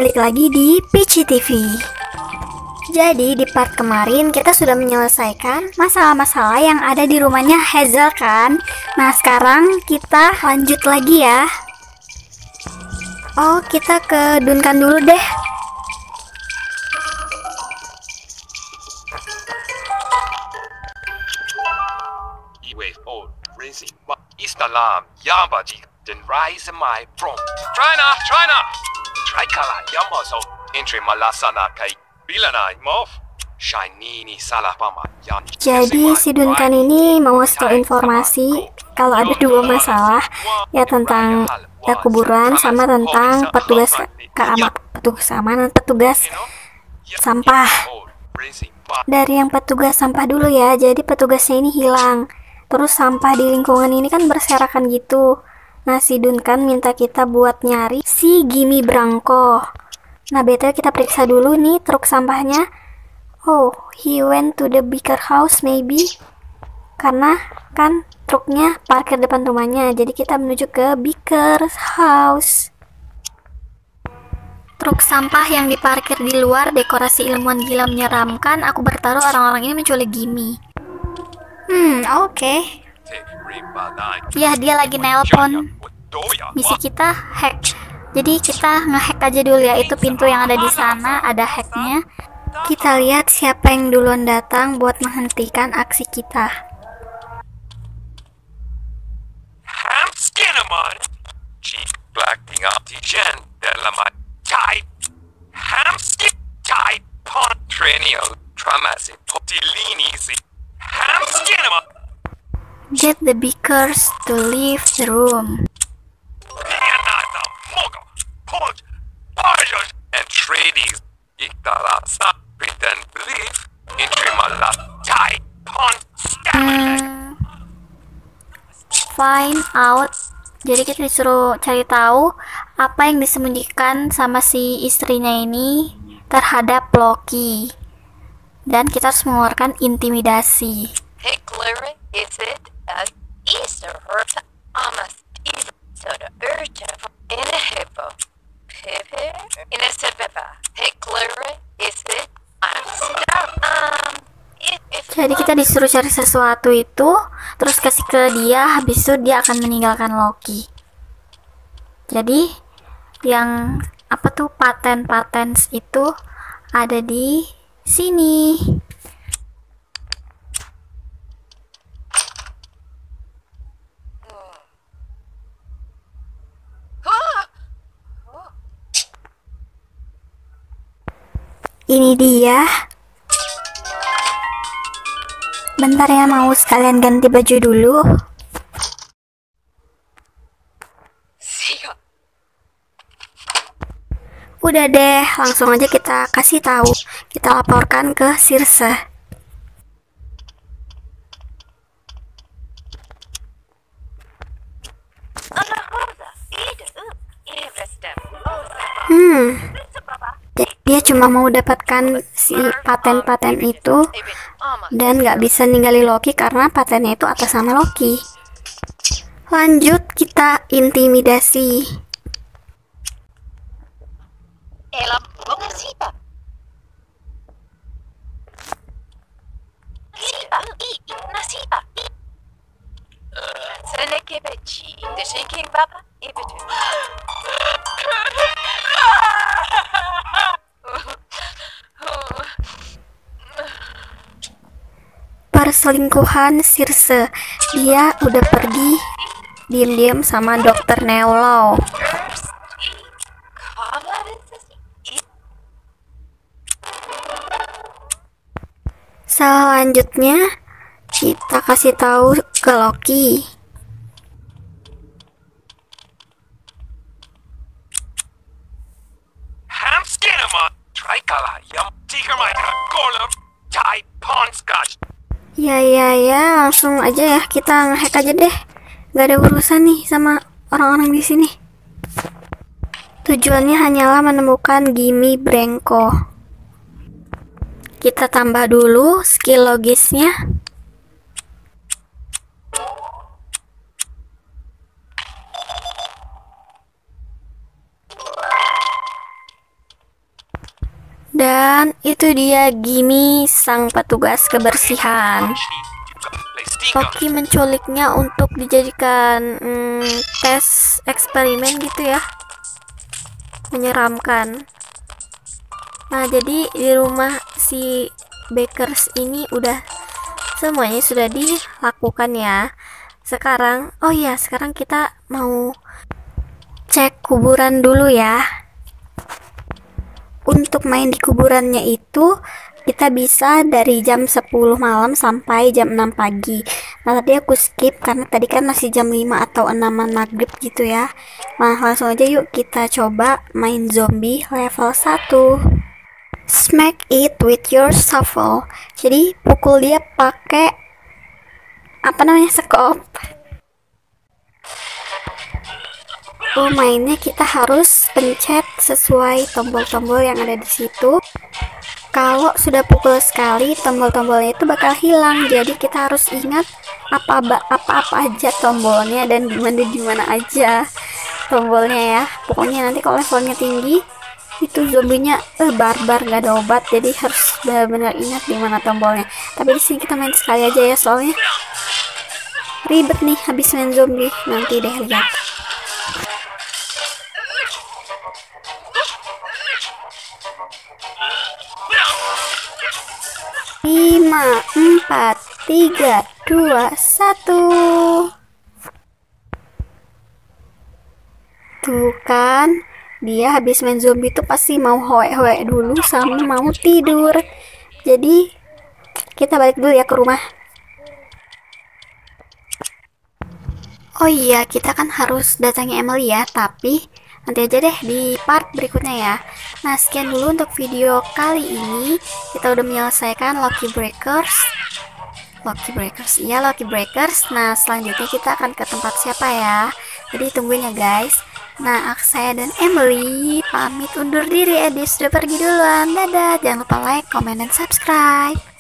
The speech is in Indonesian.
balik lagi di Peachy TV. Jadi di part kemarin kita sudah menyelesaikan masalah-masalah yang ada di rumahnya Hazel kan. Nah sekarang kita lanjut lagi ya. Oh kita ke Duncan dulu deh. Islam Yambaji dan rise my from China Trikala Yamaso entry malasana kai bilana mof Shinini salah pama yang. Jadi si Duncan ini mau ngasih informasi kalau ada dua masalah ya, tentang kuburan sama tentang petugas keamanan, petugas sampah. Dari yang petugas sampah dulu ya. Jadi petugasnya ini hilang. Terus sampah di lingkungan ini kan berserakan gitu. Nah si Duncan minta kita buat nyari si Gimme Branco. Nah betul kita periksa dulu nih truk sampahnya. Oh, he went to the bigger house maybe. Karena kan truknya parkir depan rumahnya. Jadi kita menuju ke bigger house. Truk sampah yang diparkir di luar, dekorasi ilmuwan gila menyeramkan. Aku bertaruh orang-orang ini menculik Gimme. Oke. Ya, dia lagi nelpon. Misi kita hack. Jadi kita ngehack aja dulu ya. Itu pintu yang ada di sana, ada hacknya. Kita lihat siapa yang duluan datang buat menghentikan aksi kita. Get the beakers to leave the room. Find out. Jadi kita disuruh cari tahu apa yang disembunyikan sama si istrinya ini terhadap Loki. Dan kita harus mengeluarkan intimidasi. Hey Clara, is it Easter or almost Easter? So the urge in a hippo. In a sebeba. Hey Clara, is it? I'm stuck. Jadi kita disuruh cari sesuatu itu, terus kasih ke dia, habis itu dia akan meninggalkan Loki. Jadi yang apa tuh paten itu ada di sini. Ini dia. Bentar ya, mau sekalian ganti baju dulu. Udah deh, langsung aja kita kasih tahu. Kita laporkan ke Circe. Dia cuma mau dapatkan si paten itu dan nggak bisa ninggalin Loki karena patennya itu atas nama Loki. Lanjut kita intimidasi. Perselingkuhan Circe, dia udah pergi diam-diam sama Dr. Neolo. Selanjutnya kita kasih tahu ke Loki. Ya, langsung aja ya, kita ngehack aja deh. Gak ada urusan nih sama orang-orang di sini. Tujuannya hanyalah menemukan Gimme Branco. Kita tambah dulu skill logisnya. kan, itu dia Gimme sang petugas kebersihan. Loki menculiknya untuk dijadikan tes eksperimen gitu ya. Menyeramkan. Nah, jadi di rumah si Bakers ini udah semuanya sudah dilakukan ya. Sekarang, oh ya, sekarang kita mau cek kuburan dulu ya. Untuk main di kuburannya itu kita bisa dari jam 10 malam sampai jam 6 pagi. Nah, tadi aku skip karena tadi kan masih jam 5 atau 6-an maghrib gitu ya. Nah, langsung aja yuk kita coba main zombie level 1. Smack it with your shovel. Jadi pukul dia pakai apa namanya, sekop. Mainnya kita harus pencet sesuai tombol-tombol yang ada di situ. Kalau sudah pukul sekali, tombol-tombolnya itu bakal hilang. Jadi kita harus ingat apa-apa aja tombolnya dan dimana aja tombolnya ya. Pokoknya nanti kalau levelnya tinggi, itu zombinya barbar, gak ada obat. Jadi harus benar-benar ingat dimana tombolnya. Tapi di sini kita main sekali aja ya, soalnya ribet nih habis main zombie. Nanti deh lihat. 5, 4, 3, 2, 1. Tuh kan, dia habis main zombie tuh pasti mau hoe-hoe dulu sama mau tidur. Jadi kita balik dulu ya ke rumah. Oh iya, kita kan harus datangi Emily ya, tapi nanti aja deh di part berikutnya ya. Nah, sekian dulu untuk video kali ini. Kita udah menyelesaikan Loki Breakers. Iya, Loki Breakers. Nah, selanjutnya kita akan ke tempat siapa ya? Jadi tungguin ya guys. Nah, saya dan Emily pamit undur diri. Edi sudah pergi duluan. Dadah. Jangan lupa like, comment, dan subscribe.